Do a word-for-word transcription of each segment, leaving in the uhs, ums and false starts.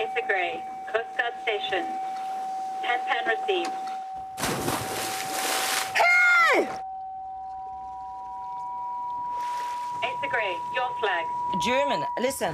Asa Grey, Coast Guard Station. ten pen received. Hey! Asa Grey, your flag. German, listen.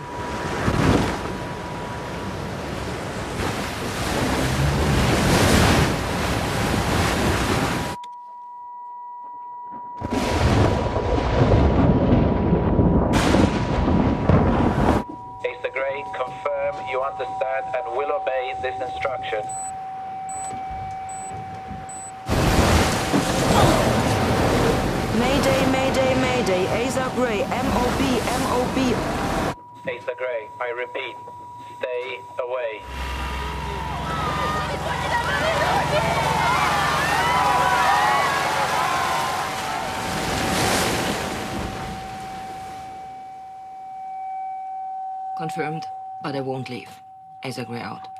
Asa Grey, confirm you understand and will obey this instruction. Mayday, mayday, mayday. Asa Grey, M O B, M O B. Asa Grey, I repeat, stay away. Confirmed, but I won't leave. Asa Grey out.